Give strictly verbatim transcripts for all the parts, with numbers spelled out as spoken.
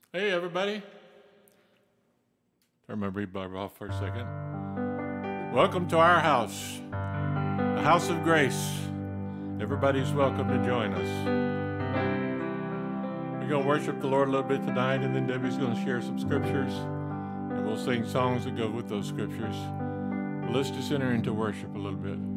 Hey, everybody. Turn my reverb off for a second. Welcome to our house, the house of grace. Everybody's welcome to join us. We're going to worship the Lord a little bit tonight, and then Debbie's going to share some scriptures, and we'll sing songs that go with those scriptures. But let's just enter into worship a little bit.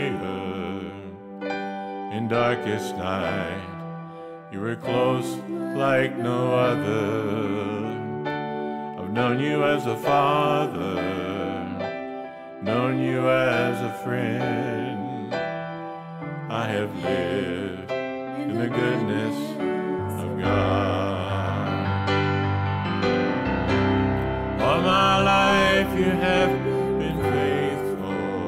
In darkest night, you were close like no other. I've known you as a father, known you as a friend. I have lived in the goodness of God. All my life you have been faithful.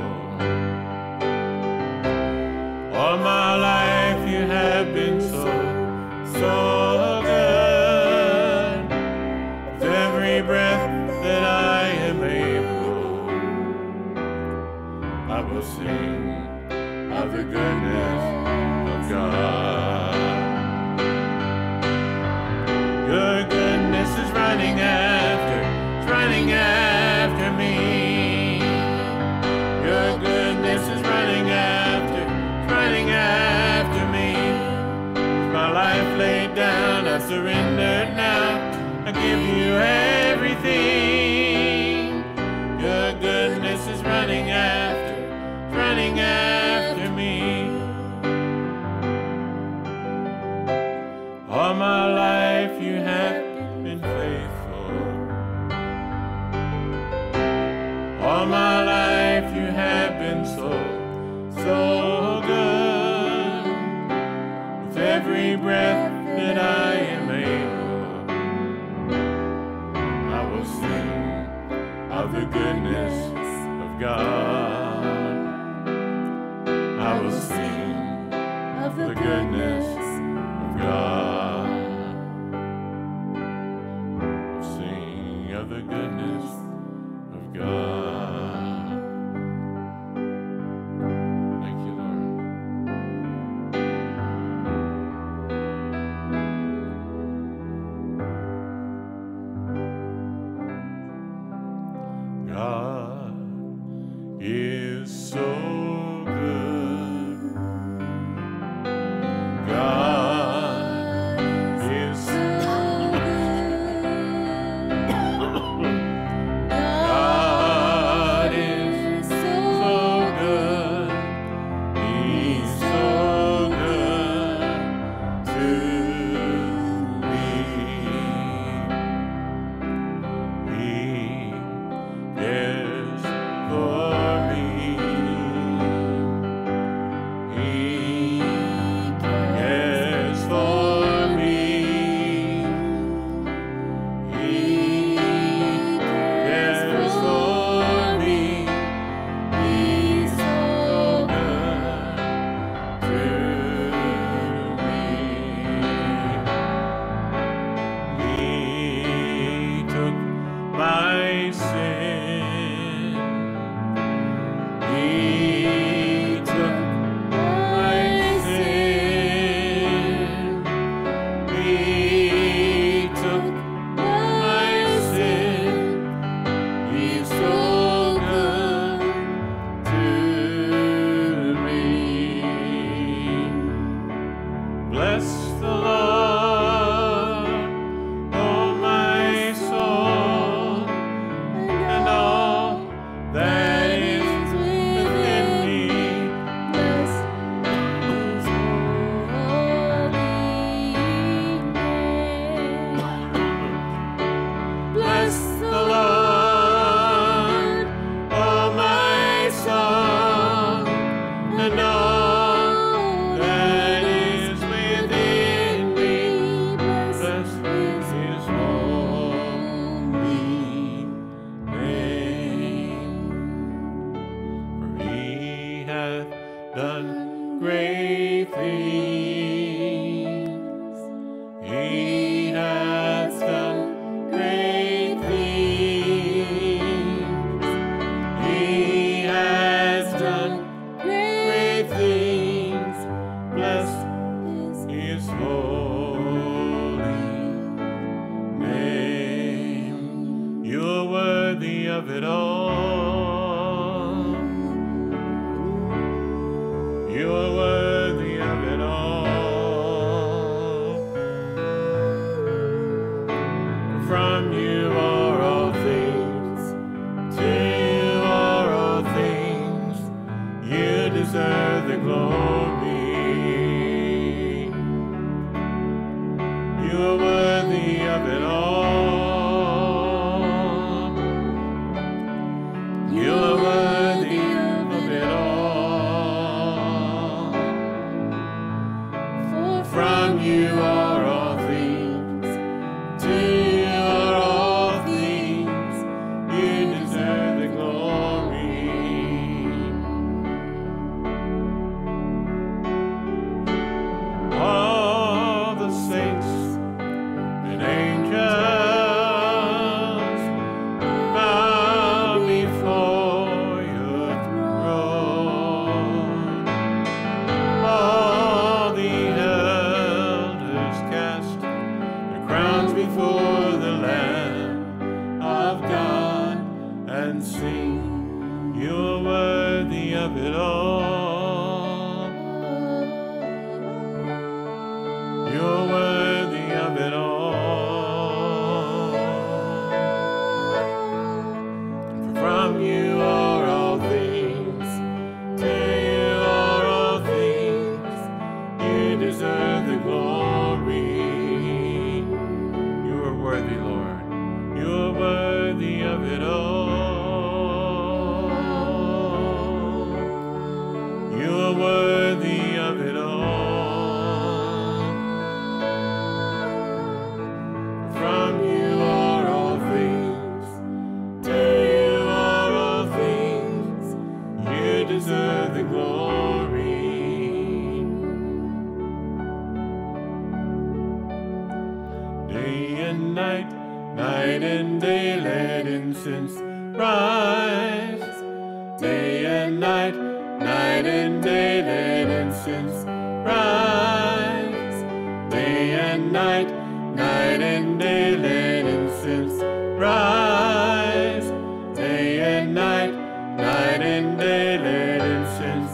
All my life you have been so, so good. With every breath that I am able, I will sing of the goodness of God. Your goodness is running after, it's running after me. Your goodness is running after, it's running after me. With my life laid down, I surrender now. I give you everything. Your goodness is running after, it's running after me. All my life you have been faithful. All my life you have been so, so good. With every breath that I am able, I will sing of the goodness of God. I will sing of the goodness of God. I'll sing of the goodness of God. Thank you, Lord. God is so good. God is so God is so good. He's so good to me. He cares for me. He cares for me. He cares for me. He's so good to me. He took my sin. He took my sin. He took my sin. He's so good to me. Bless the Lord, oh my soul, and all that is within me. Bless His holy name. Bless the Lord, oh my soul, and all that is within me. Bless His holy name. For He hath done great things. He hath done great things. He has done great things. Bless His holy name. You're worthy of it all. You're worthy of it all. you are all things. To you are all things. You deserve the glory. All the saints and angels bow before your throne. All the elders cast their crowns before the Lamb of God and sing, you're worthy of it all. You're worthy of it all. For from you are all things, to you are all things. You deserve the glory. You are worthy, Lord. You are worthy of it all. You are worthy of it all. From you are all things, to you are all things. You deserve the glory. Day and night, night and day, let incense rise. Day and night, night and day, let incense rise. Day and night, night and day, let incense rise. Day and night, night and day, let incense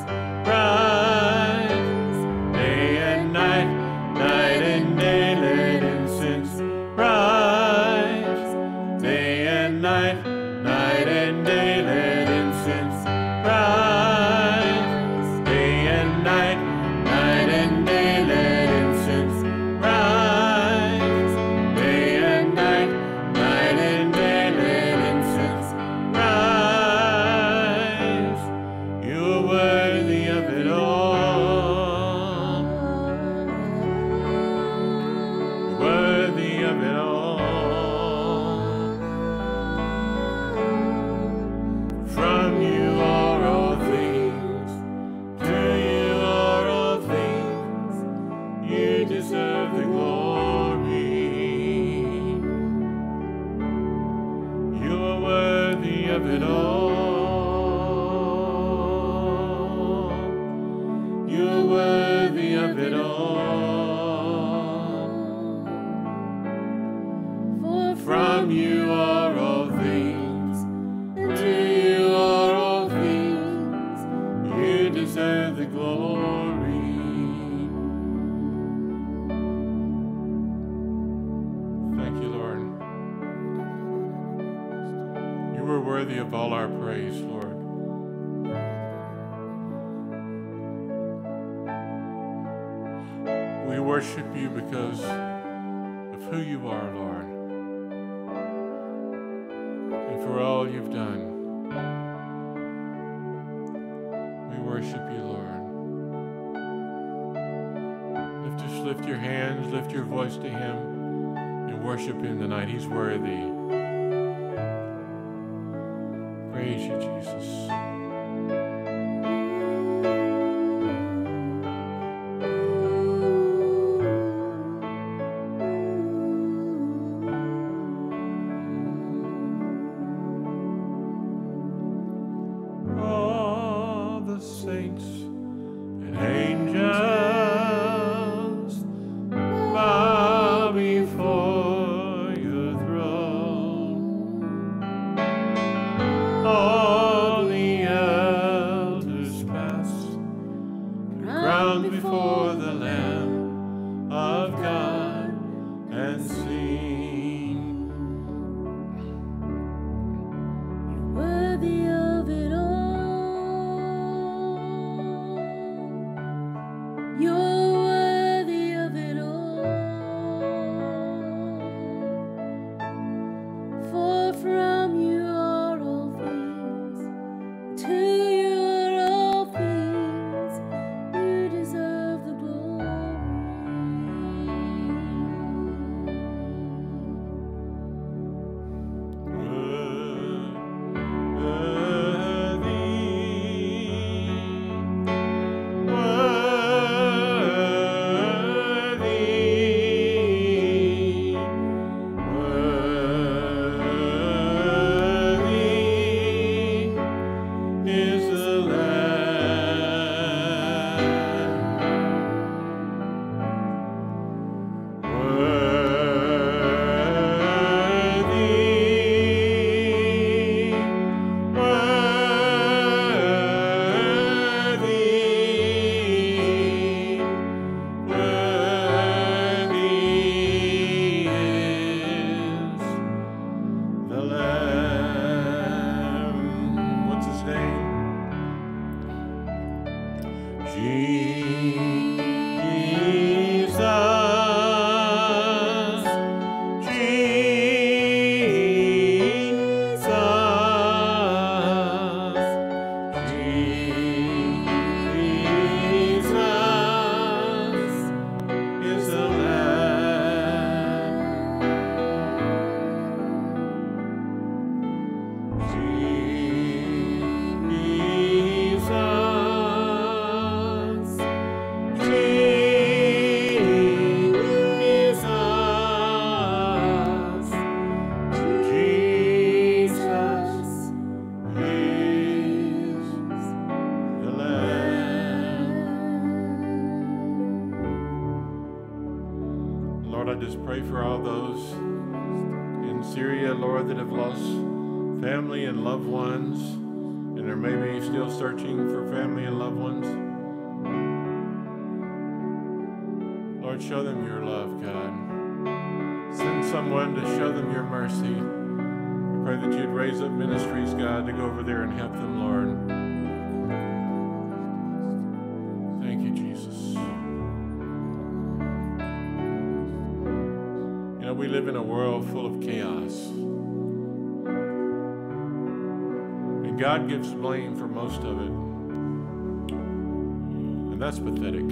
rise. Day and night, night and day, let incense rise. Day and night, night and day, let incense rise. Day and night, night and day, let incense rise. Day and night, night and day, let incense rise. You're worthy of it all. You're worthy of it all. From you are all things, to you are all things. You deserve the glory. You are worthy of it all. You are worthy of it all. From you are all things, and to you are all things. You deserve the glory. Thank you, Lord. You are worthy of all our praise, Lord. We worship you because of who you are, Lord, and for all you've done. We worship you, Lord. Lift, just lift your hands, lift your voice to him, and worship him tonight. He's worthy. Praise you, Jesus. All the saints and angels bow before your throne. All the elders pass, crowned before the Lamb of God, and sing, you're worthy of it all. You're worthy of it all. For from you are all things, to you are all things. You deserve the glory. Lord, I just pray for all those in Syria, Lord, that have lost family and loved ones, and are maybe still searching for family and loved ones. Lord, show them your love, God. Send someone to show them your mercy. I pray that you'd raise up ministries, God, to go over there and help them, Lord. Thank you, Jesus. You know, we live in a world full of chaos. And God gives blame for most of it. And that's pathetic.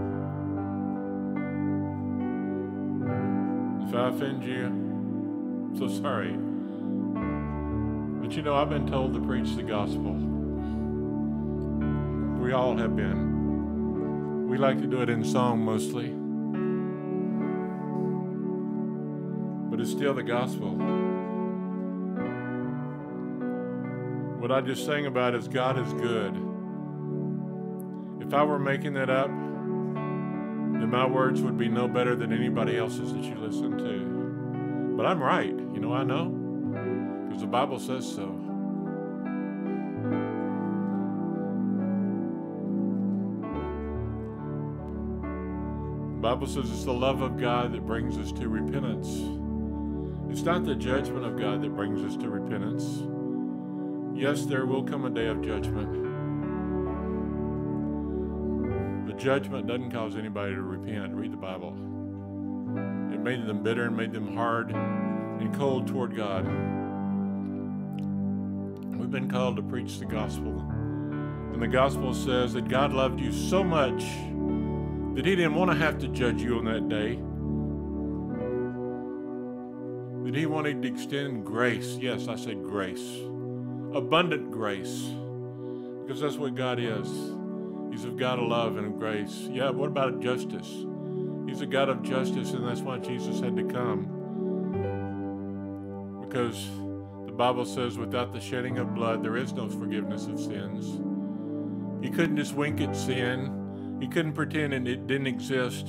If I offend you, I'm so sorry. But you know, I've been told to preach the gospel. We all have been. We like to do it in song mostly. But it's still the gospel. What I just sang about is God is good. If I were making that up, then my words would be no better than anybody else's that you listen to. But I'm right. You know, I know. Because the Bible says so. The Bible says it's the love of God that brings us to repentance. It's not the judgment of God that brings us to repentance. Yes, there will come a day of judgment. But judgment doesn't cause anybody to repent. Read the Bible. It made them bitter and made them hard and cold toward God. We've been called to preach the gospel. And the gospel says that God loved you so much that he didn't want to have to judge you on that day. That he wanted to extend grace. Yes, I said grace. Abundant grace. Because that's what God is. He's a God of love and of grace. Yeah, what about justice? He's a God of justice, and that's why Jesus had to come. Because the Bible says without the shedding of blood, there is no forgiveness of sins. He couldn't just wink at sin. He couldn't pretend it didn't exist.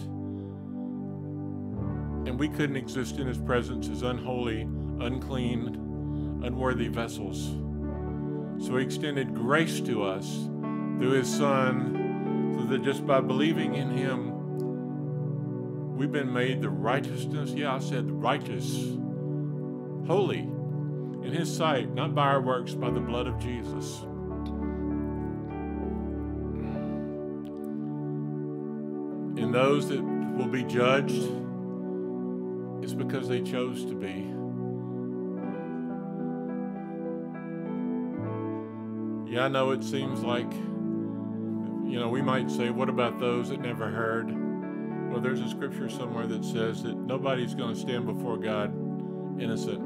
And we couldn't exist in his presence as unholy, unclean, unworthy vessels. So he extended grace to us through his Son, so that just by believing in him, we've been made the righteousness, yeah, I said righteous, holy, in his sight, not by our works, by the blood of Jesus. And those that will be judged, it's because they chose to be. Yeah, I know it seems like, you know, we might say, what about those that never heard? Well, there's a scripture somewhere that says that nobody's going to stand before God innocent.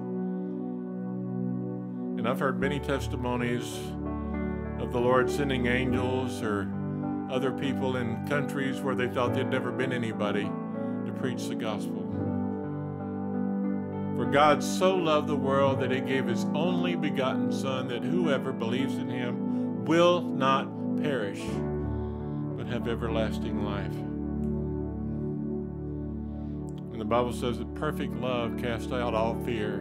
And I've heard many testimonies of the Lord sending angels or other people in countries where they thought there'd never been anybody to preach the gospel. For God so loved the world that he gave his only begotten Son, that whoever believes in him will not perish, but have everlasting life. And the Bible says that perfect love casts out all fear.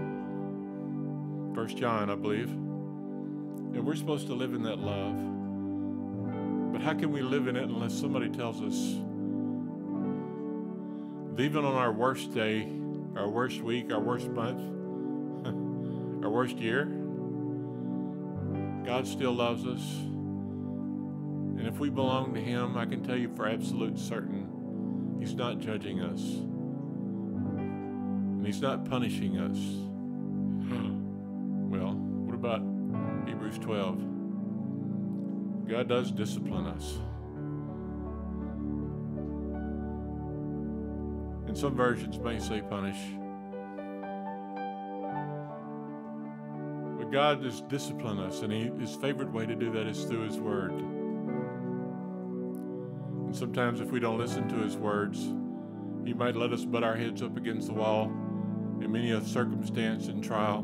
First John, I believe. And we're supposed to live in that love. But how can we live in it unless somebody tells us that even on our worst day, our worst week, our worst month, our worst year, God still loves us. And if we belong to him, I can tell you for absolute certain, he's not judging us. And he's not punishing us. Well, what about Hebrews twelve? God does discipline us. And some versions may say punish. But God does discipline us, and he, his favorite way to do that is through his word. And sometimes if we don't listen to his words, he might let us butt our heads up against the wall in many a circumstance and trial,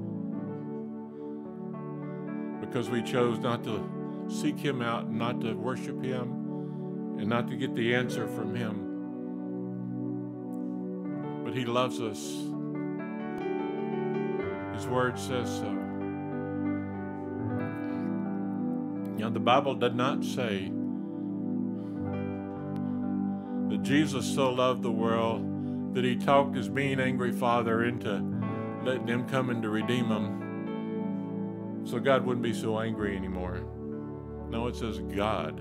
because we chose not to seek him out, and not to worship him, and not to get the answer from him. He loves us. His word says so. You know, the Bible did not say that Jesus so loved the world that he talked his mean, angry Father into letting him come in to redeem him so God wouldn't be so angry anymore. No, it says God.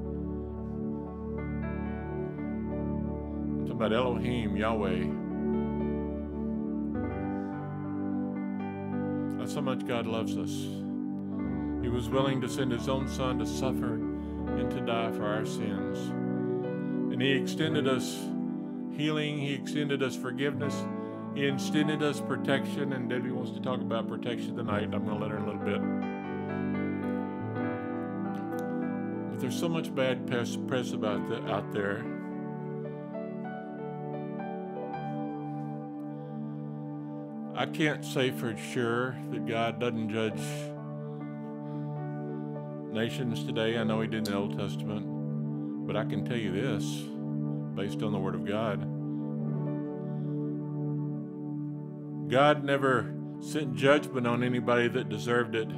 It's about Elohim, Yahweh. That's how much God loves us. He was willing to send his own Son to suffer and to die for our sins. And he extended us healing. He extended us forgiveness. He extended us protection. And Debbie wants to talk about protection tonight. I'm going to let her in a little bit. But there's so much bad press, press about the, out there. I can't say for sure that God doesn't judge nations today. I know he did in the Old Testament. But I can tell you this, based on the Word of God. God never sent judgment on anybody that deserved it,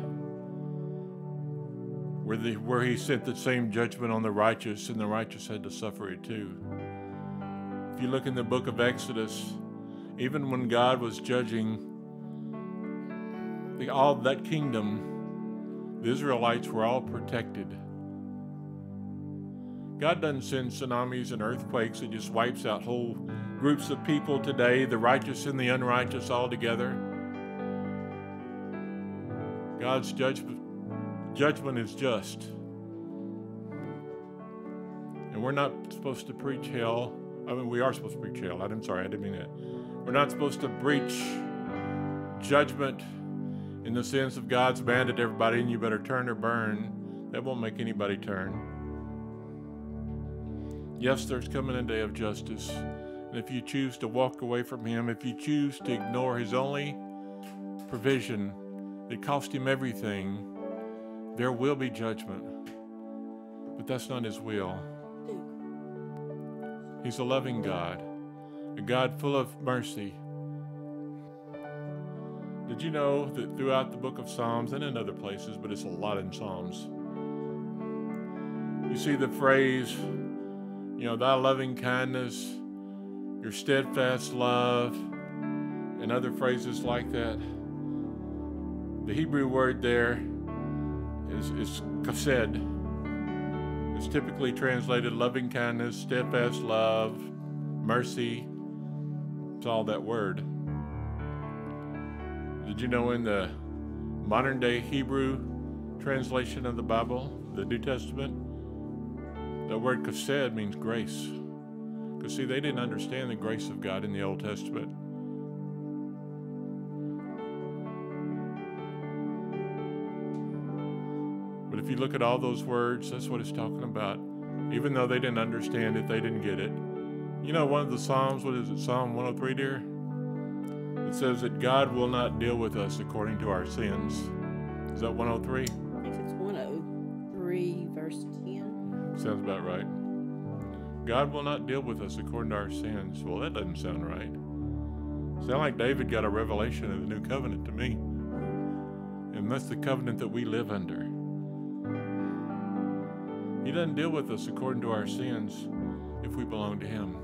where, the, where he sent the same judgment on the righteous, and the righteous had to suffer it too. If you look in the book of Exodus, even when God was judging the, all that kingdom, the Israelites were all protected. God doesn't send tsunamis and earthquakes. It just wipes out whole groups of people today, the righteous and the unrighteous all together. God's judgment, judgment is just. And we're not supposed to preach hell. I mean, we are supposed to preach hell. I'm sorry, I didn't mean that. We're not supposed to preach judgment in the sense of God's mad at everybody and you better turn or burn. That won't make anybody turn. Yes, there's coming a day of justice. And if you choose to walk away from him, if you choose to ignore his only provision that cost him everything, there will be judgment. But that's not his will. He's a loving God, a God full of mercy. Did you know that throughout the book of Psalms and in other places, but it's a lot in Psalms, you see the phrase, you know, thy loving kindness, your steadfast love, and other phrases like that. The Hebrew word there is, is chesed. It's typically translated loving kindness, steadfast love, mercy. It's all that word. Did you know in the modern day Hebrew translation of the Bible, the New Testament, the word chesed means grace. Because see, they didn't understand the grace of God in the Old Testament. But if you look at all those words, that's what it's talking about. Even though they didn't understand it, they didn't get it. You know, one of the Psalms, what is it, Psalm one oh three, dear? It says that God will not deal with us according to our sins. Is that one oh three? I think it's one oh three, verse ten. Sounds about right. God will not deal with us according to our sins. Well, that doesn't sound right. Sound like David got a revelation of the new covenant to me. And that's the covenant that we live under. He doesn't deal with us according to our sins if we belong to him.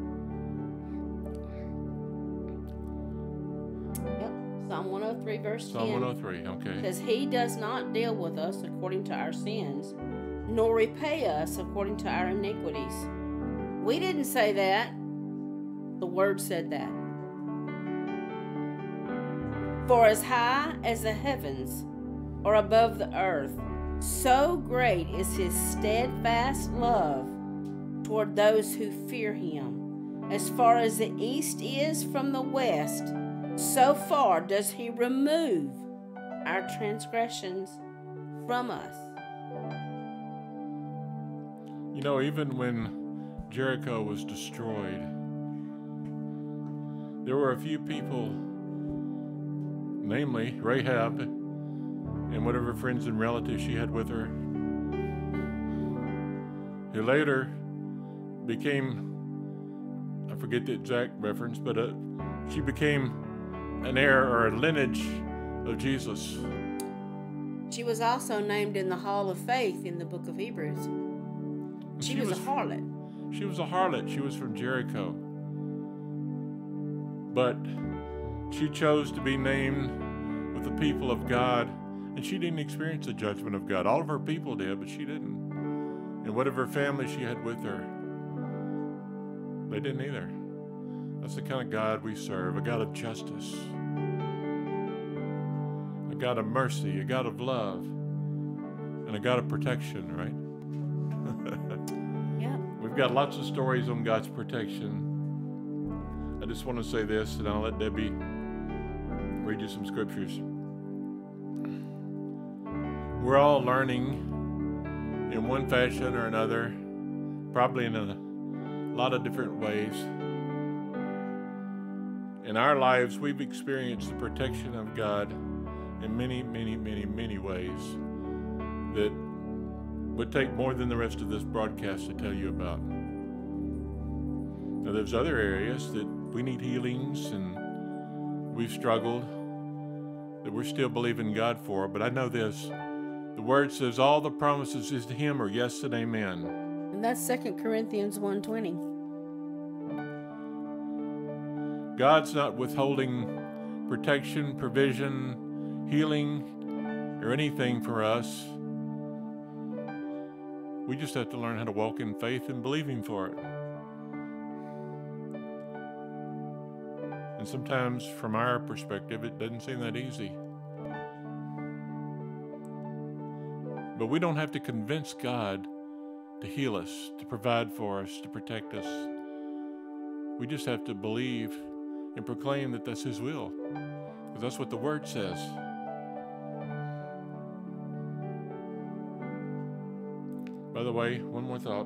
Yep, Psalm one oh three, verse ten. Psalm one oh three, okay. Says, he does not deal with us according to our sins, nor repay us according to our iniquities. We didn't say that. The Word said that. For as high as the heavens are above the earth, so great is his steadfast love toward those who fear him. As far as the east is from the west, so far does he remove our transgressions from us. You know, even when Jericho was destroyed, there were a few people, namely Rahab and whatever friends and relatives she had with her, who later became I forget the exact reference, but uh, she became an heir or a lineage of Jesus. She was also named in the Hall of Faith in the book of Hebrews. She, she was, was a harlot. She was a harlot. She was from Jericho. But she chose to be named with the people of God, and she didn't experience the judgment of God. All of her people did, but she didn't. And whatever family she had with her, they didn't either. That's the kind of God we serve, a God of justice, a God of mercy, a God of love, and a God of protection, right? Yeah. We've got lots of stories on God's protection. I just want to say this, and I'll let Debbie read you some scriptures. We're all learning in one fashion or another, probably in a lot of different ways. In our lives, we've experienced the protection of God in many, many, many, many ways that would take more than the rest of this broadcast to tell you about. Now, there's other areas that we need healings and we've struggled that we're still believing God for, but I know this. The word says all the promises is to him are yes and amen. And that's Second Corinthians one twenty. God's not withholding protection, provision, healing, or anything for us. We just have to learn how to walk in faith and believing for it. And sometimes, from our perspective, it doesn't seem that easy. But we don't have to convince God to heal us, to provide for us, to protect us. We just have to believe and proclaim that that's his will, because that's what the word says. By the way, one more thought.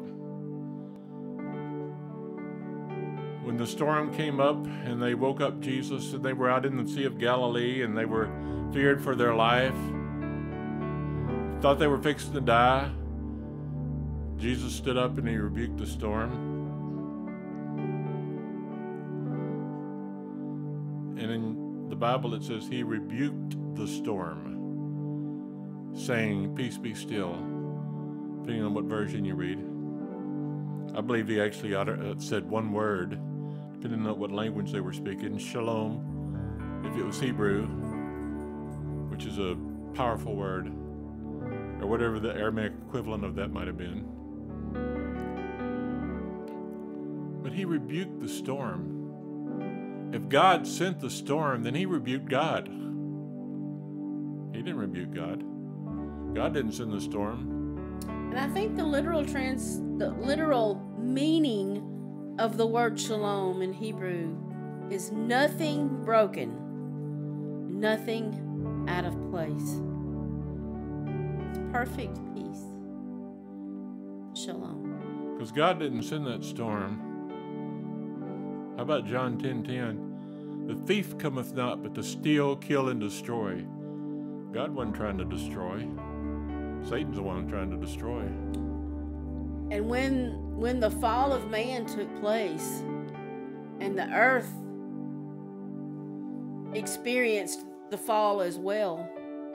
When the storm came up and they woke up Jesus and they were out in the Sea of Galilee and they were feared for their life, thought they were fixing to die, Jesus stood up and he rebuked the storm. And in the Bible it says he rebuked the storm, saying, "Peace, be still," depending on what version you read. I believe he actually said one word, depending on what language they were speaking, shalom, if it was Hebrew, which is a powerful word, or whatever the Aramaic equivalent of that might have been. But he rebuked the storm. If God sent the storm, then he rebuked God. He didn't rebuke God. God didn't send the storm. And I think the literal trans, the literal meaning of the word shalom in Hebrew is nothing broken, nothing out of place. It's perfect peace. Shalom. Because God didn't send that storm. How about John ten ten? The thief cometh not, but to steal, kill, and destroy. God wasn't trying to destroy. Satan's the one trying to destroy. And when when the fall of man took place and the earth experienced the fall as well,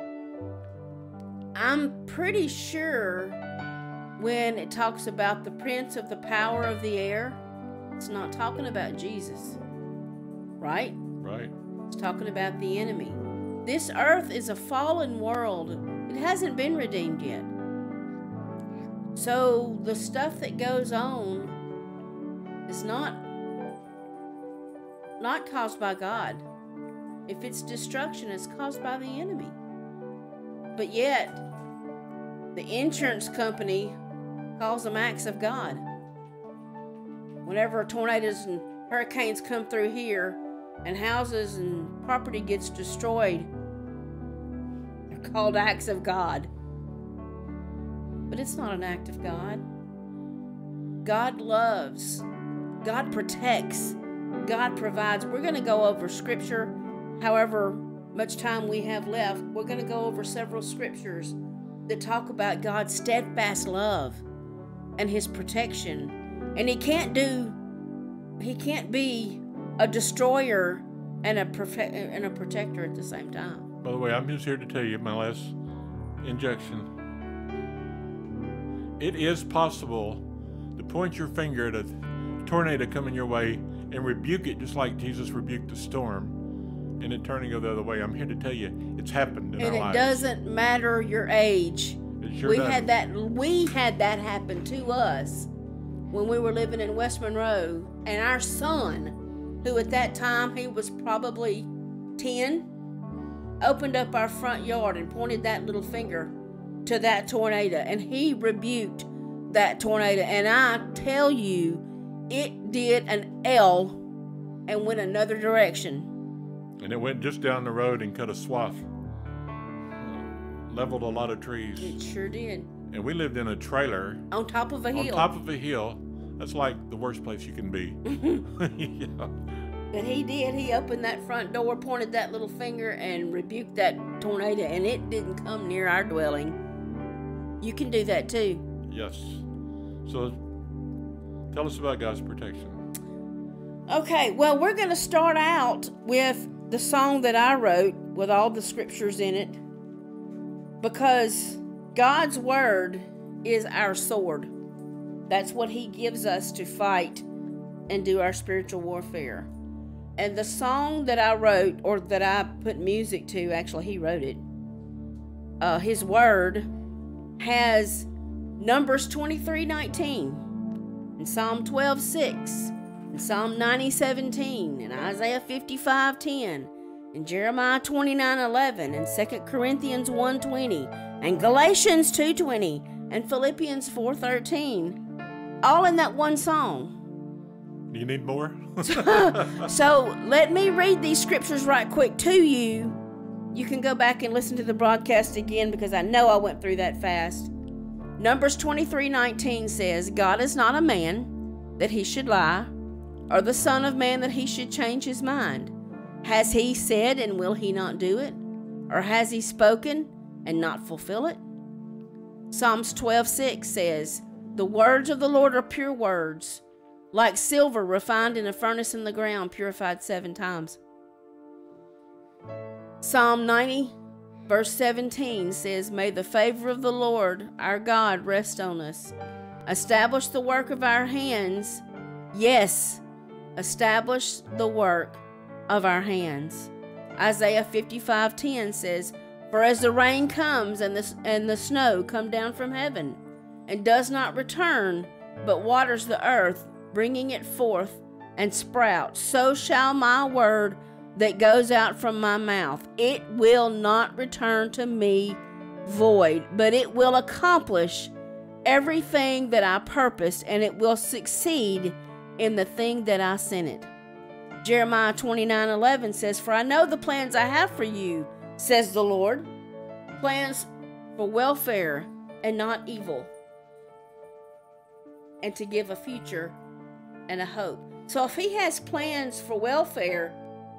I'm pretty sure when it talks about the prince of the power of the air, it's not talking about Jesus, right? Right. It's talking about the enemy. This earth is a fallen world. It hasn't been redeemed yet. So the stuff that goes on is not, not caused by God. If it's destruction, it's caused by the enemy. But yet, the insurance company calls them acts of God. Whenever tornadoes and hurricanes come through here and houses and property gets destroyed, they're called acts of God. But it's not an act of God. God loves. God protects. God provides. We're going to go over scripture, however much time we have left. We're going to go over several scriptures that talk about God's steadfast love and his protection. And he can't do he can't be a destroyer and a perfect and a protector at the same time. By the way, I'm just here to tell you my last injection. It is possible to point your finger at a tornado coming your way and rebuke it just like Jesus rebuked the storm and it turning the other way. I'm here to tell you it's happened in and our it lives. doesn't matter your age. It sure we doesn't. had that we had that happen to us when we were living in West Monroe, and our son, who at that time he was probably ten, opened up our front yard and pointed that little finger to that tornado, and he rebuked that tornado. And I tell you, it did an L and went another direction. And it went just down the road and cut a swath. Uh, leveled a lot of trees. It sure did. And we lived in a trailer. On top of a hill. On top of a hill. That's like the worst place you can be. Yeah. But he did. He opened that front door, pointed that little finger, and rebuked that tornado, and it didn't come near our dwelling. You can do that too. Yes. So tell us about God's protection. Okay, well, we're going to start out with the song that I wrote with all the scriptures in it, because God's word is our sword. That's what he gives us to fight and do our spiritual warfare. And the song that I wrote, or that I put music to, actually he wrote it, uh, his word has Numbers twenty-three nineteen, and Psalm twelve six, and Psalm ninety seventeen, and Isaiah fifty-five ten, and Jeremiah twenty-nine eleven, and Second Corinthians one twenty, and Galatians two twenty, and Philippians four thirteen, all in that one song. Do you need more? So let me read these scriptures right quick to you. You can go back and listen to the broadcast again, because I know I went through that fast. Numbers twenty-three nineteen says, God is not a man that he should lie, or the son of man that he should change his mind. Has he said, and will he not do it? Or has he spoken and not fulfill it? Psalms twelve six says, the words of the Lord are pure words, like silver refined in a furnace in the ground, purified seven times. Psalm ninety verse seventeen says, may the favor of the Lord our God rest on us. Establish the work of our hands. Yes, establish the work of our hands. Isaiah fifty-five ten says, for as the rain comes and the, and the snow come down from heaven, and does not return, but waters the earth, bringing it forth and sprout, so shall my word that goes out from my mouth. It will not return to me void, but it will accomplish everything that I purposed, and it will succeed in the thing that I sent it. Jeremiah twenty-nine eleven says, for I know the plans I have for you, says the Lord, plans for welfare and not evil, and to give a future and a hope. So if he has plans for welfare,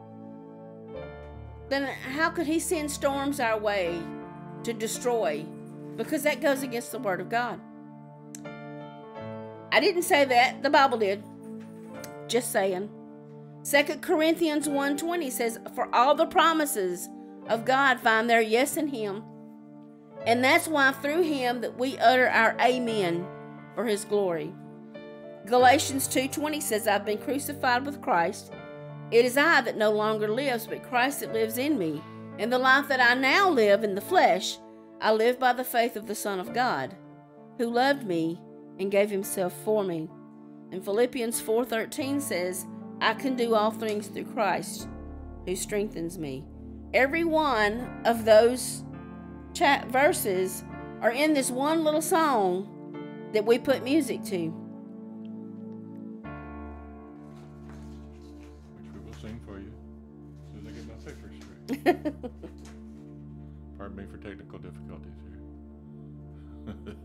then how could he send storms our way to destroy? Because that goes against the word of God. I didn't say that. The Bible did. Just saying. Second Corinthians one twenty says, for all the promises of God find their yes in him. And that's why through him that we utter our amen for his glory. Galatians two twenty says, I've been crucified with Christ. It is I that no longer lives, but Christ that lives in me. And the life that I now live in the flesh, I live by the faith of the Son of God, who loved me and gave himself for me. And Philippians four thirteen says, I can do all things through Christ, who strengthens me. Every one of those chat verses are in this one little song that we put music to. Which we will sing for you as soon as I get my picture straight. Pardon me for technical difficulties here.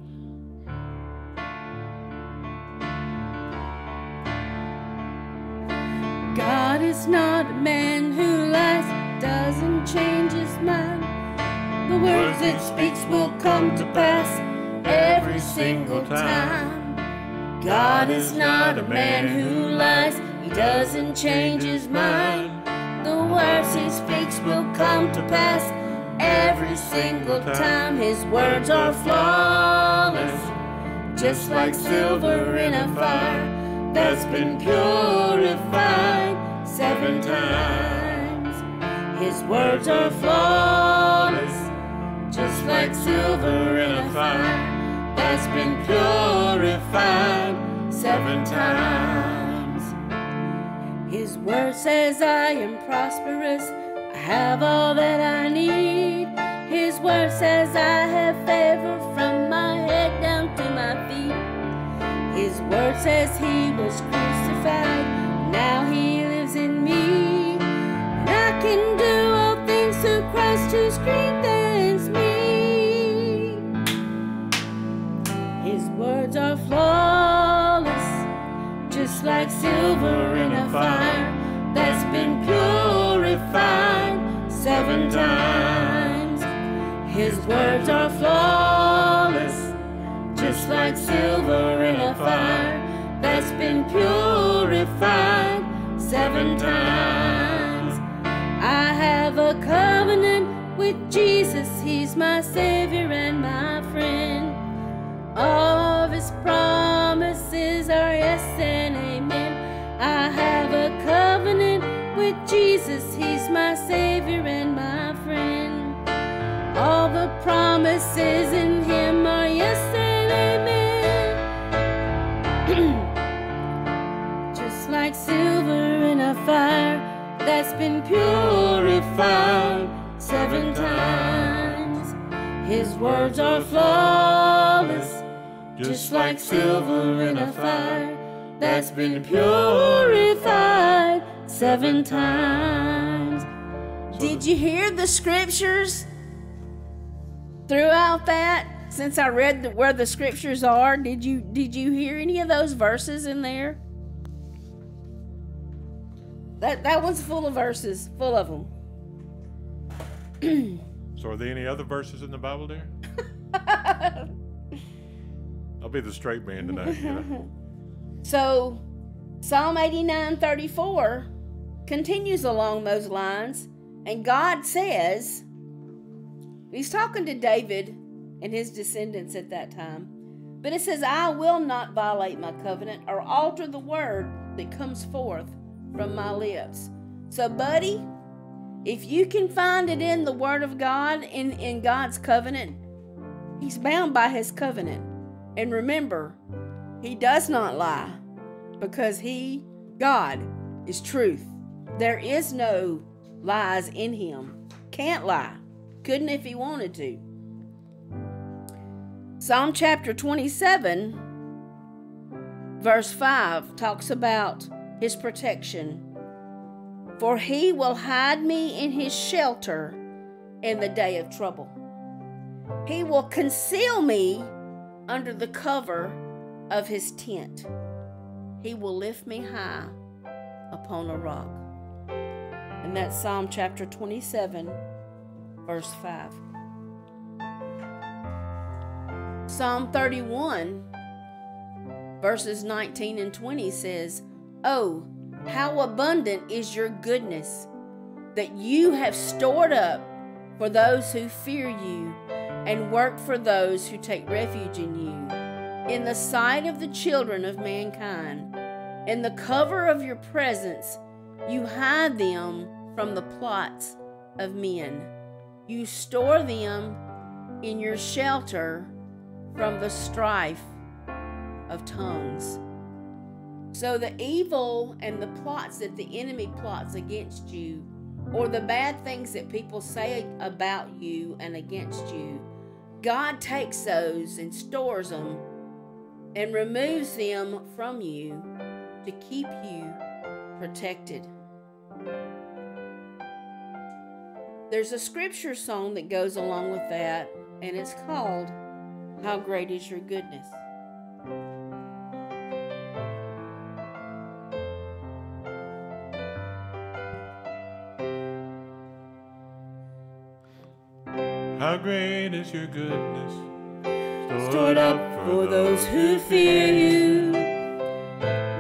God is not a man who lies, doesn't change his mind. The words that speaks will come to pass every single time. God is not a man who lies. He doesn't change his mind. The words he speaks will come to pass every single time. His words are flawless, just like silver in a fire that's been purified seven times. His words are flawless, just like silver in a fire that's been purified seven times. His word says I am prosperous, I have all that I need. His word says I have favor from my head down to my feet. His word says he was crucified, now he lives in me. And I can do all things through Christ who strengthens me. His words are flawless, just like silver in a fire that's been purified seven times. His words are flawless, just like silver in a fire that's been purified seven times. I have a covenant with Jesus, he's my Savior and my friend. All of his promises are yes and amen. I have a covenant with Jesus, he's my Savior and my friend. All the promises in him are yes and amen. Just like silver in a fire that's been purified seven times. His words are flawless, just like silver in a fire that's been purified seven times. Did you hear the scriptures throughout that? Since I read the, where the scriptures are, did you did you hear any of those verses in there? That that one's full of verses, full of them. So are there any other verses in the Bible there? I'll be the straight man tonight. You know? So Psalm eighty-nine thirty-four continues along those lines, and God says, he's talking to David and his descendants at that time, but it says, I will not violate my covenant or alter the word that comes forth from my lips. So buddy, if you can find it in the word of God, in, in God's covenant, he's bound by his covenant. And remember, he does not lie, because he, God, is truth. There is no lies in him. Can't lie. Couldn't if he wanted to. Psalm chapter twenty-seven, verse five, talks about his protection. For he will hide me in his shelter in the day of trouble. He will conceal me under the cover of his tent. He will lift me high upon a rock. And that's Psalm chapter twenty-seven, verse five. Psalm thirty-one, verses nineteen and twenty says, Oh, how abundant is your goodness, that you have stored up for those who fear you and work for those who take refuge in you. In the sight of the children of mankind, in the cover of your presence, you hide them from the plots of men. You store them in your shelter from the strife of tongues. So the evil and the plots that the enemy plots against you, or the bad things that people say about you and against you, God takes those and stores them and removes them from you to keep you protected. There's a scripture song that goes along with that, and it's called, How Great Is Your Goodness. How great is your goodness, Stored up for those who fear you.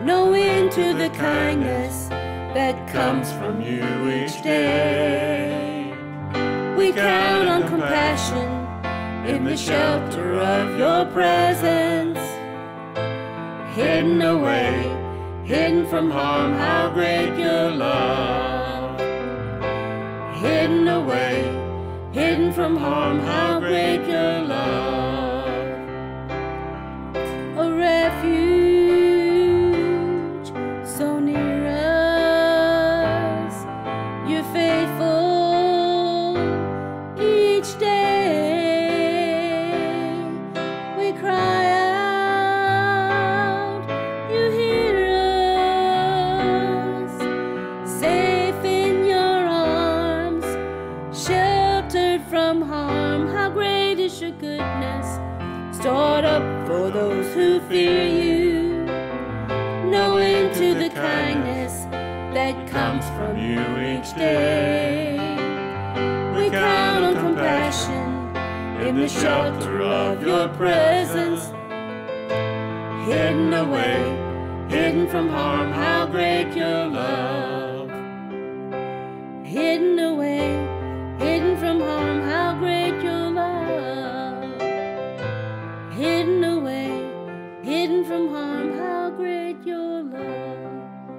no end to the kindness that comes from you each day. We count on compassion in the shelter of your presence. Hidden away, hidden from harm, how great your love. Hidden away, hidden from harm, how great your love. A refuge so near us, you're faithful each day. We cry out, you hear us, safe in your arms, sheltered from harm. How great is your goodness, stored up for those who fear you. No end to the kindness that comes from you each day. We count on compassion in the shelter of your presence. Hidden away, hidden from harm, how great your love. Hidden away, hidden from harm, how great your love. Hidden away, hidden from harm, how great your love.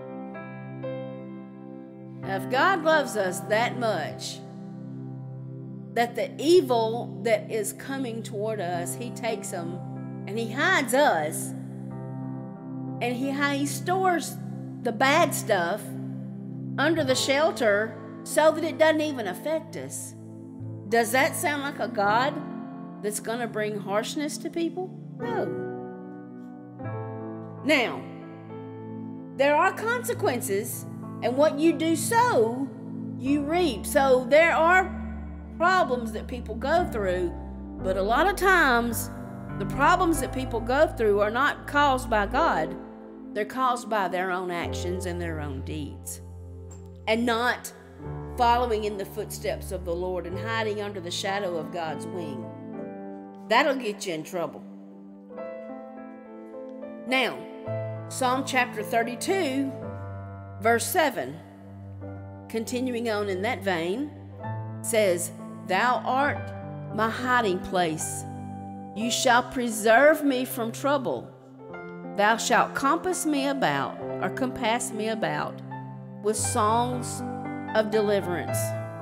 Now, if God loves us that much, that the evil that is coming toward us, he takes them and he hides us, and he, he stores the bad stuff under the shelter so that it doesn't even affect us. Does that sound like a God that's going to bring harshness to people? No. Now, there are consequences, and what you do sow, you reap. So there are problems that people go through, but a lot of times the problems that people go through are not caused by God. They're caused by their own actions and their own deeds, and not following in the footsteps of the Lord and hiding under the shadow of God's wing. That'll get you in trouble. Now, Psalm chapter thirty-two, verse seven, continuing on in that vein, says, Thou art my hiding place. You shall preserve me from trouble. Thou shalt compass me about, or compass me about, with songs of deliverance.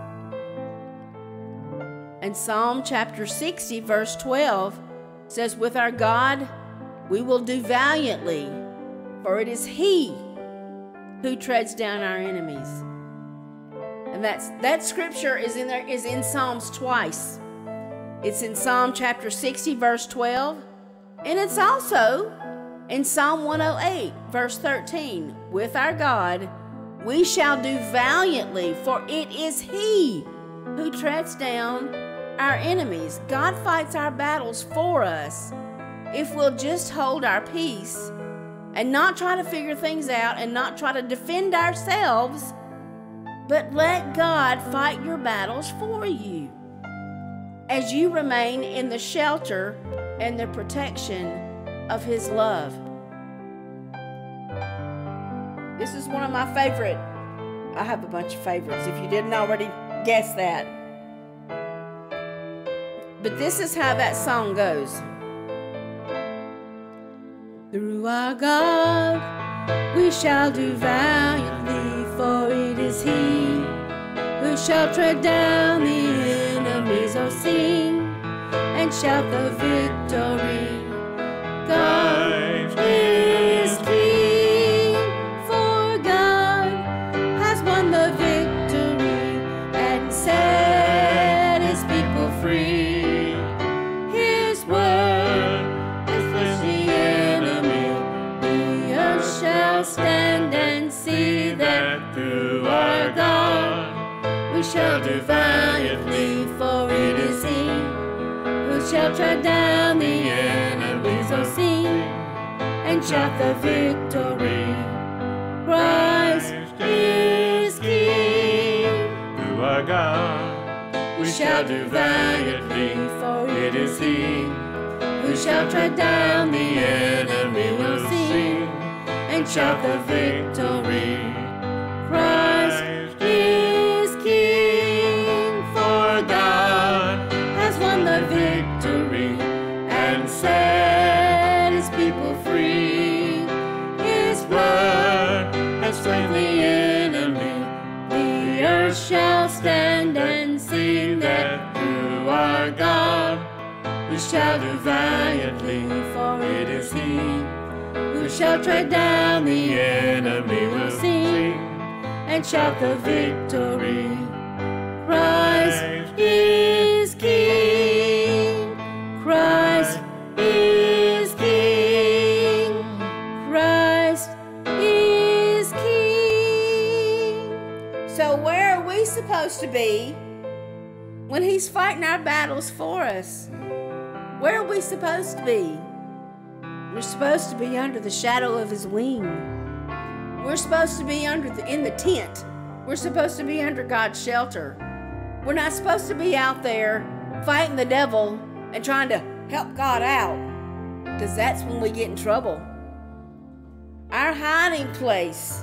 And Psalm chapter sixty, verse twelve says, With our God we will do valiantly, for it is He who treads down our enemies. And that's that scripture is in there is in Psalms twice. It's in Psalm chapter sixty, verse twelve, and it's also in Psalm one oh eight, verse thirteen. With our God we shall do valiantly, for it is He who treads down our enemies. God fights our battles for us if we'll just hold our peace and not try to figure things out and not try to defend ourselves, but let God fight your battles for you as you remain in the shelter and the protection of His love. This is one of my favorite. I have a bunch of favorites, if you didn't already guess that. But this is how that song goes. Through our God we shall do valiantly, for it is He who shall tread down the enemies. Oh, sing and shout the victory. God is King, for God has won the victory and set His people free. His word is with the enemy. We shall stand and see that through our God we shall do valiantly, for it is He who shall tread down the enemies. Oh, sing and shout the victory. Christ is King. Through our God we shall do valiantly, for it is He who shall tread down the enemy. will We'll sing sing and shout the victory. Christ is King, for God has won the victory and set his people free. His word has slain the enemy. The earth shall stand and sing that through our God we shall do valiantly, for it is he who shall tread down the enemy. Will sing and shout the victory. Christ is King. Christ is King. Christ is King. So where are we supposed to be when he's fighting our battles for us? Where are we supposed to be? We're supposed to be under the shadow of his wing. We're supposed to be under the, in the tent. We're supposed to be under God's shelter. We're not supposed to be out there fighting the devil and trying to help God out, because that's when we get in trouble. Our hiding place.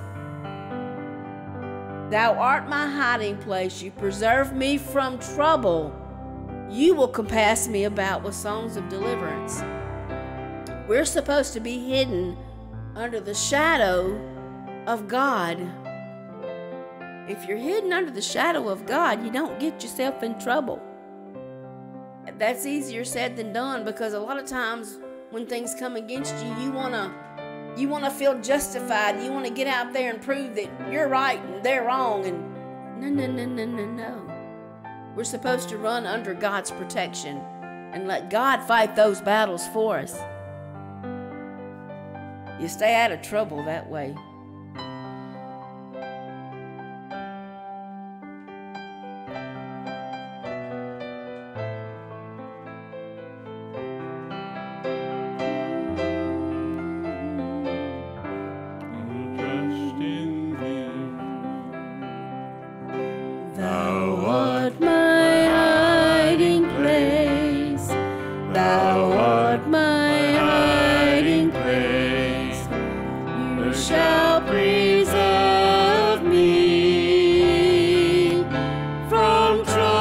Thou art my hiding place. You preserve me from trouble. You will compass me about with songs of deliverance. We're supposed to be hidden under the shadow of God. If you're hidden under the shadow of God, you don't get yourself in trouble. That's easier said than done, because a lot of times when things come against you, you wanna you wanna feel justified. You wanna get out there and prove that you're right and they're wrong. And no, no, no, no, no, no. We're supposed to run under God's protection and let God fight those battles for us. You stay out of trouble that way. Thou art my hiding place. Thou art my hiding place. You shall preserve me from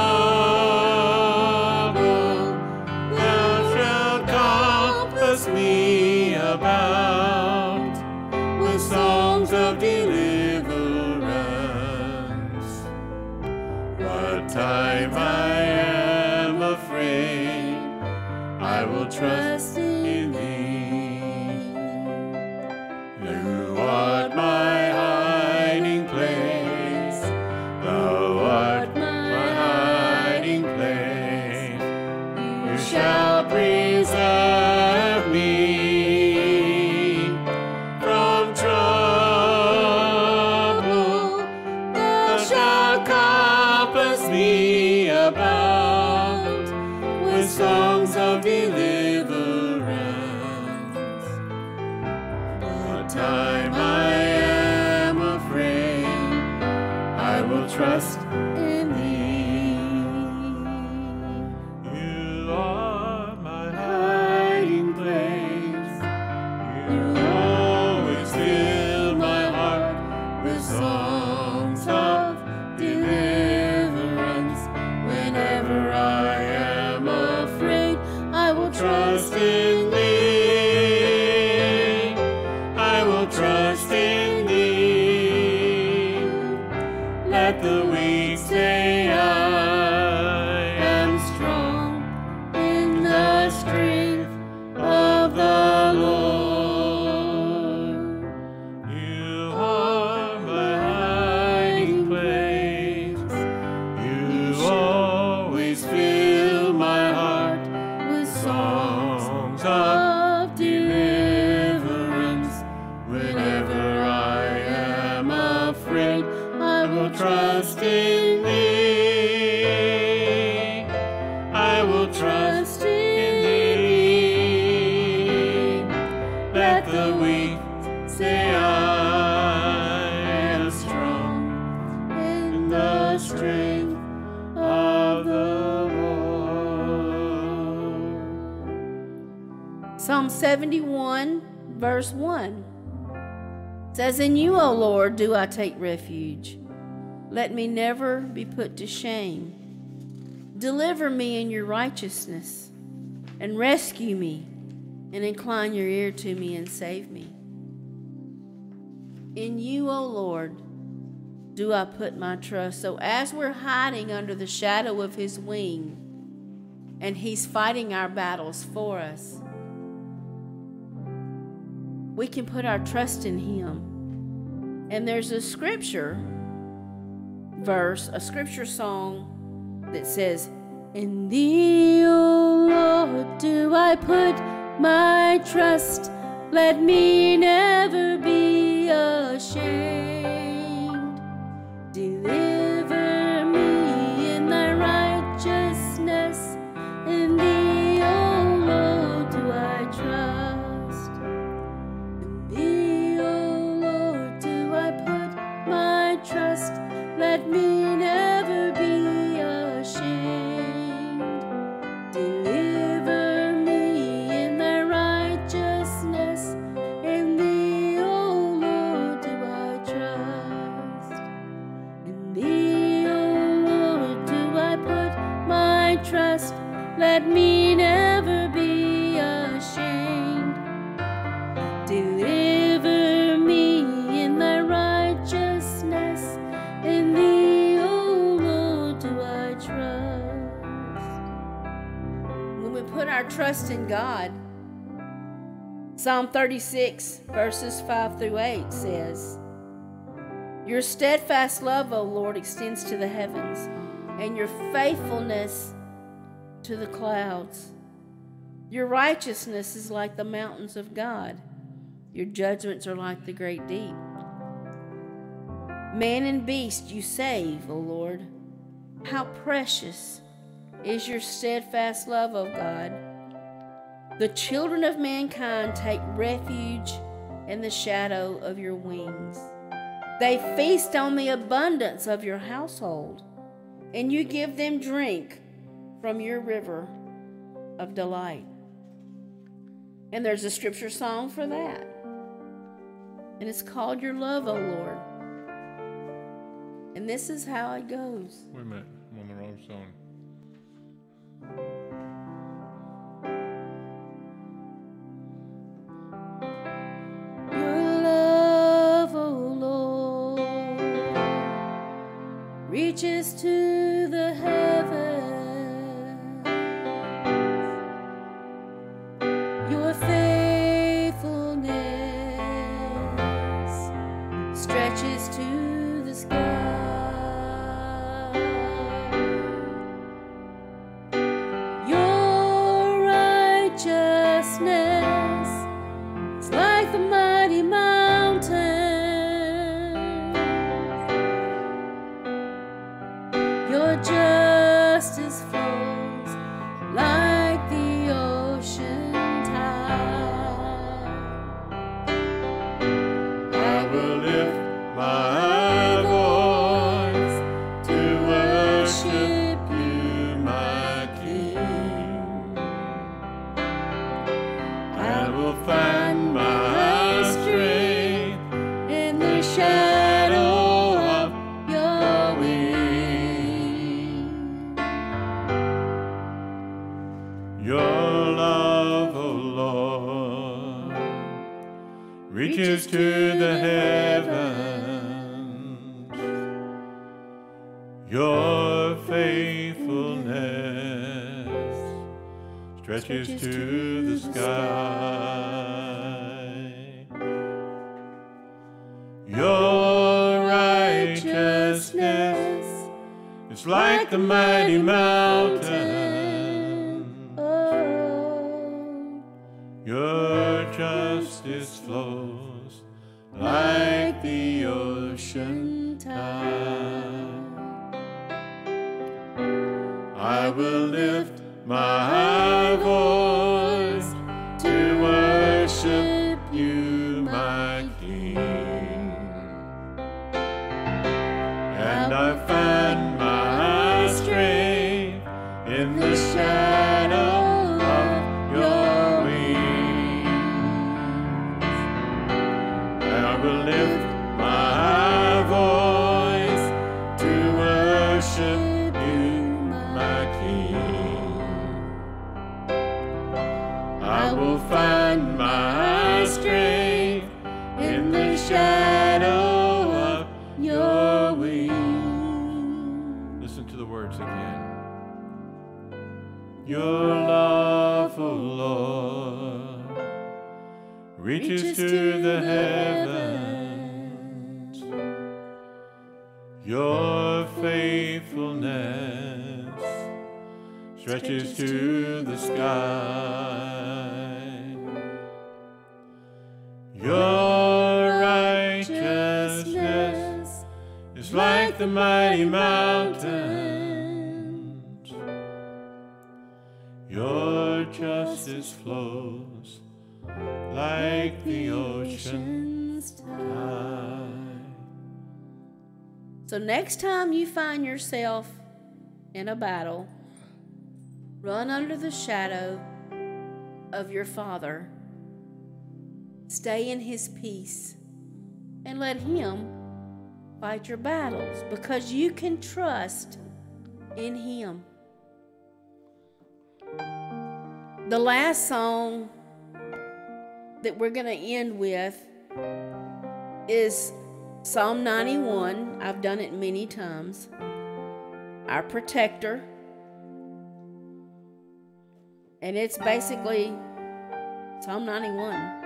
trouble. Thou shalt compass me about with songs of deliverance. What time I am afraid, I will trust in thee. You art my hiding place. Thou art my hiding place. You shall preserve me from trouble. Thou shalt compass me about with songs of deliverance. What time I am afraid, I will trust in thee. You are my hiding place. You always fill my heart with songs of deliverance. Whenever I am afraid, I will trust in thee. I will trust in thee. Let the weak say I am strong in the strength of the Lord. You are my hiding place. You always fill my heart with songs of deliverance. Whenever I am afraid, I will trust in thee. I will trust in thee. Let the weak say I am strong in the strength of the Lord. Psalm seventy-one, verse one. says, in you, O Lord, do I take refuge. Let me never be put to shame. Deliver me in your righteousness, and rescue me, and incline your ear to me and save me. In you, O Lord, do I put my trust. So as we're hiding under the shadow of his wing, and he's fighting our battles for us, we can put our trust in him. And there's a scripture verse, a scripture song that says, in thee, O Lord, do I put my trust. Let me never be ashamed. Deliver me in thy righteousness. In thee, O Lord, do I trust. In thee, O Lord, do I put my trust. Let me never be ashamed. Deliver me in thy righteousness. In thee, O Lord, do I trust. In thee, O Lord, do I put my trust. Let me never be ashamed. Deliver me in thy righteousness. In thee, O Lord, do I trust. When we put our trust in God, Psalm thirty-six, verses five through eight says, your steadfast love, O Lord, extends to the heavens, and your faithfulness to the clouds. Your righteousness is like the mountains of God. Your judgments are like the great deep. Man and beast you save, O Lord. How precious is your steadfast love, O God. The children of mankind take refuge in the shadow of your wings. They feast on the abundance of your household, and you give them drink from your river of delight. And there's a scripture song for that. And it's called Your Love, O Lord. And this is how it goes. Wait a minute, I'm on the wrong song. Your love, O Lord, reaches to the heavens. Your faithfulness stretches to the sky. Your righteousness is like the mighty mountains. Your justice flows like the ocean tide. I will lift my voice to worship you, my King. I will find my strength In the shadow of your wing. Your love, O Lord, reaches to the heavens. Your faithfulness stretches to the sky. Your righteousness is like the mighty mountain. Oh, Your justice flows like the ocean tide. I will lift my voice to worship you, my King. And I find my strength in the shadow of your wings. I will lift Your love, O Lord, reaches, reaches to, to the heavens. heavens. Your faithfulness stretches, stretches to the sky. Your righteousness is like the mighty mountains. Your justice flows like the ocean's tide. So next time you find yourself in a battle, run under the shadow of your Father. Stay in His peace and let Him fight your battles, because you can trust in Him. The last song that we're going to end with is Psalm ninety-one. I've done it many times. Our protector. And it's basically Psalm ninety-one.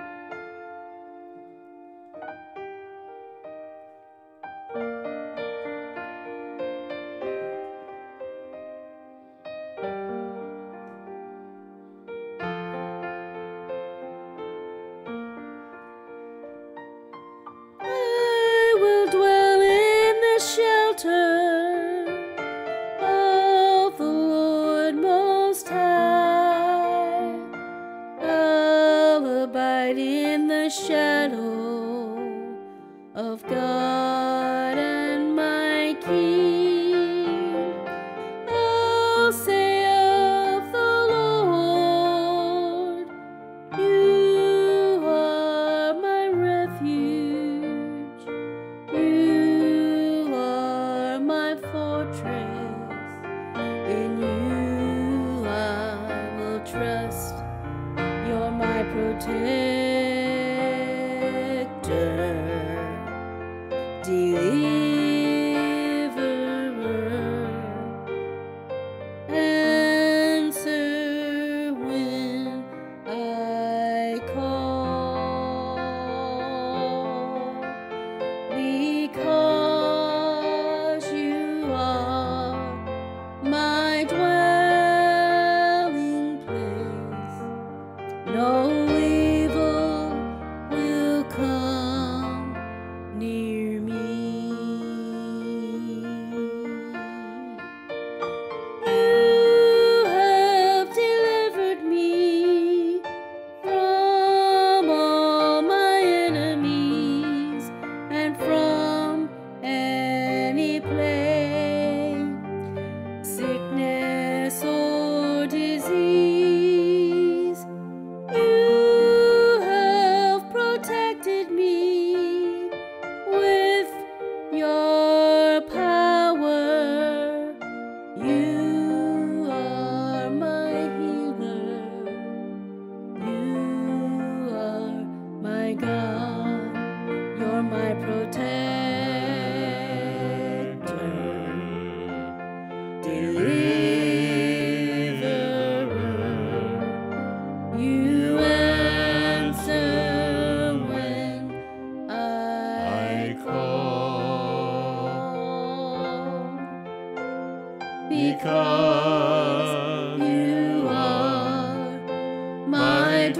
Shadow of God and my King, I'll say of the Lord, you are my refuge, you are my fortress, in you I will trust, you're my protector. Deliverer, answer when I call, because you are my dwelling place. No evil will come near me. You have delivered me from all my enemies and from any plague, sickness or disease. You have protected me with your power. You are my healer. You are my God. You're my protector, deliverer. You answer when I call, because you are my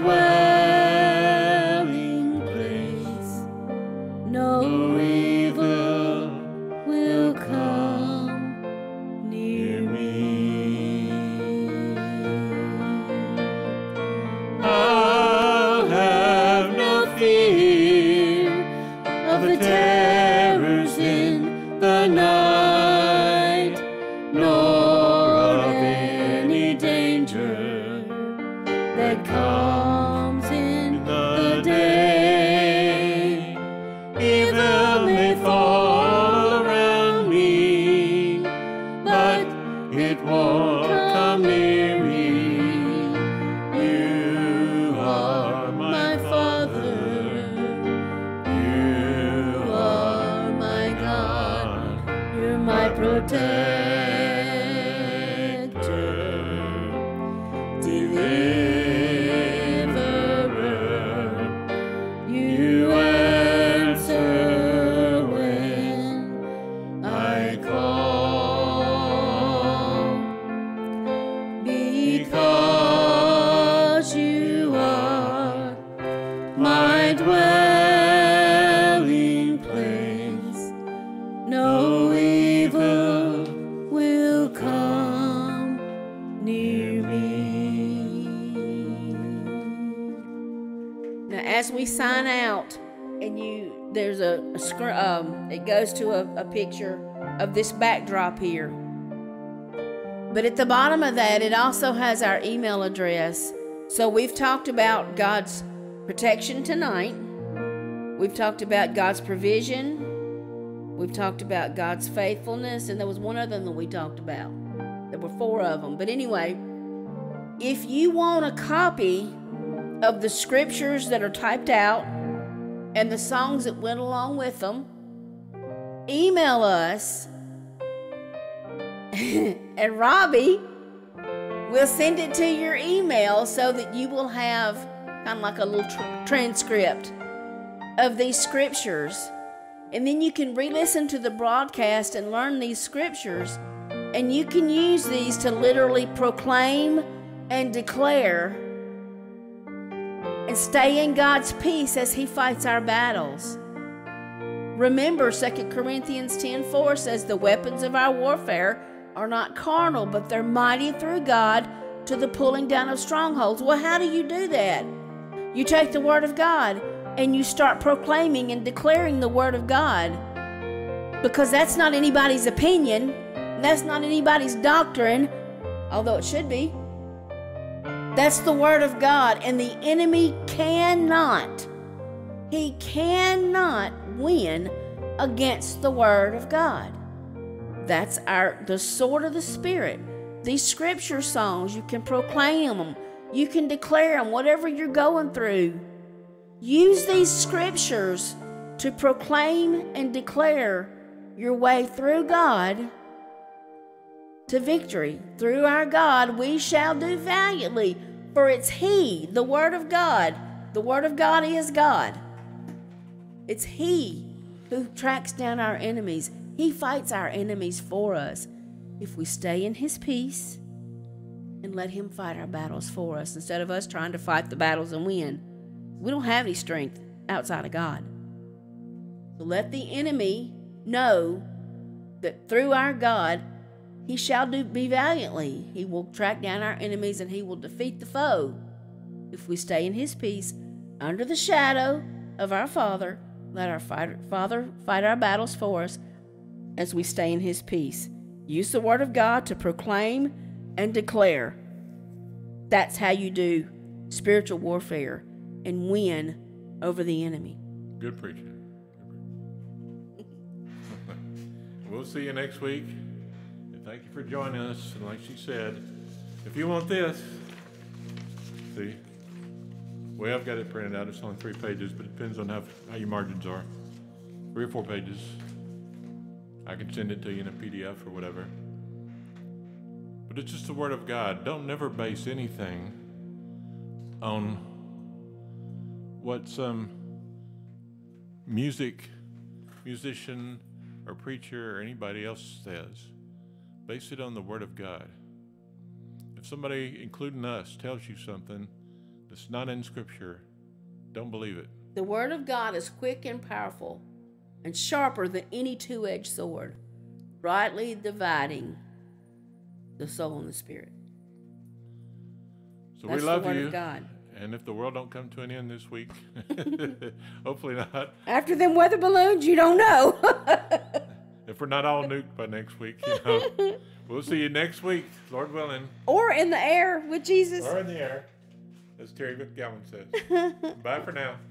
dwelling place. No evil will come near me. I'll have no fear of the terrors in the night, nor of any danger that comes in the day. Evil may fall around me, but it won't come near me. You are my Father. You are my God. You're my protector. sign out, and you there's a, a scr- um, it goes to a, a picture of this backdrop here. But at the bottom of that, it also has our email address. So we've talked about God's protection tonight. We've talked about God's provision. We've talked about God's faithfulness. And there was one other that we talked about. There were four of them. But anyway, if you want a copy of the scriptures that are typed out and the songs that went along with them, email us. And Robby will send it to your email so that you will have kind of like a little tr- transcript of these scriptures. And then you can re-listen to the broadcast and learn these scriptures. And you can use these to literally proclaim and declare and stay in God's peace as He fights our battles. Remember, Second Corinthians ten four says the weapons of our warfare are not carnal, but they're mighty through God to the pulling down of strongholds. Well, how do you do that? You take the Word of God and you start proclaiming and declaring the Word of God. Because that's not anybody's opinion. That's not anybody's doctrine, although it should be. That's the Word of God, and the enemy cannot, he cannot win against the Word of God. That's our the sword of the Spirit. These scripture songs, you can proclaim them. You can declare them, whatever you're going through. Use these scriptures to proclaim and declare your way through God to victory. Through our God we shall do valiantly, for it's He, the Word of God. The Word of God is God. It's He who tracks down our enemies. He fights our enemies for us if we stay in His peace and let Him fight our battles for us instead of us trying to fight the battles and win. We don't have any strength outside of God. So let the enemy know that through our God, He shall do be valiantly. He will track down our enemies and He will defeat the foe if we stay in His peace under the shadow of our Father. Let our Father fight our battles for us as we stay in His peace. Use the Word of God to proclaim and declare. That's how you do spiritual warfare and win over the enemy. Good preaching. We'll see you next week. And thank you for joining us. And like she said, if you want this, see, well, I've got it printed out. It's on three pages, but it depends on how, how your margins are. Three or four pages. I can send it to you in a P D F or whatever. But it's just the Word of God. Don't never base anything on what some music, musician, or preacher, or anybody else says. Base it on the Word of God. If somebody, including us, tells you something that's not in Scripture, don't believe it. The Word of God is quick and powerful and sharper than any two-edged sword, rightly dividing the soul and the spirit. So That's we love the Word you. Of God. And if the world don't come to an end this week, hopefully not. After them weather balloons, you don't know. If we're not all nuked by next week, you know, we'll see you next week, Lord willing. Or in the air with Jesus. Or in the air, as Terry Gowan says. Bye for now.